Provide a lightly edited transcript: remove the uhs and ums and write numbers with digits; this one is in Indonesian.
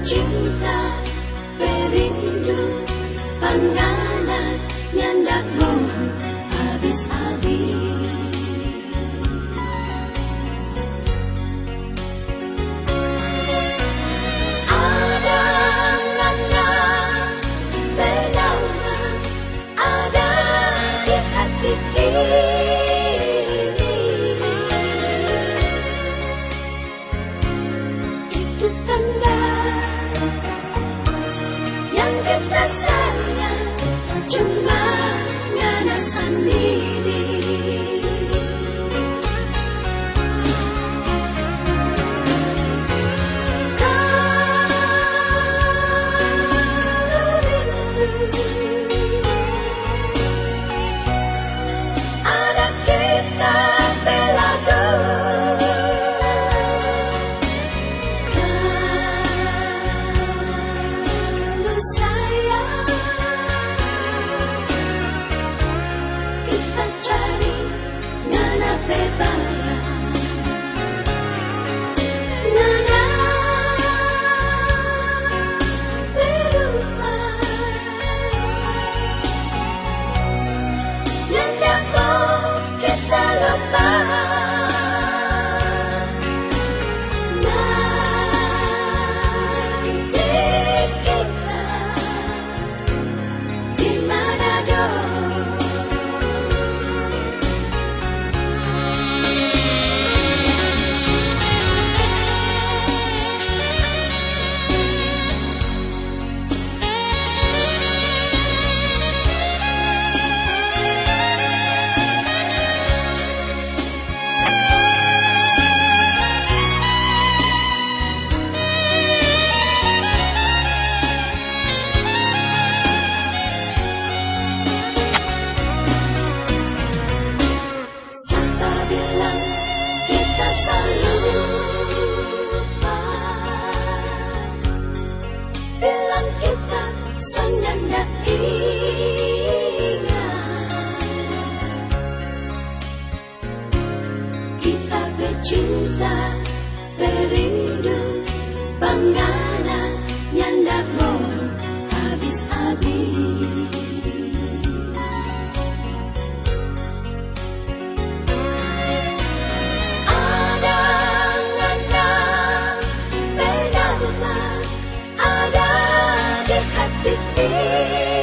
cinta berindu panganan nyandak mau habis-habis. Ada ngana bedauna ada di hati ini. Itu tanda yang kita sayang cuma ngana sendiri. Kalau rindu ada kita belagu. Kalau sayang kita cari ngana bebayang, ngana berubah, nanda mau kita lupa. Nanti kita di mana dong? Siapa bilang kita selalu lupa? Bilang kita senyandak ingat. Kita bercinta berindu panganan nyandak mau habis-habis. Ada ngana bedauna ada di hati ini.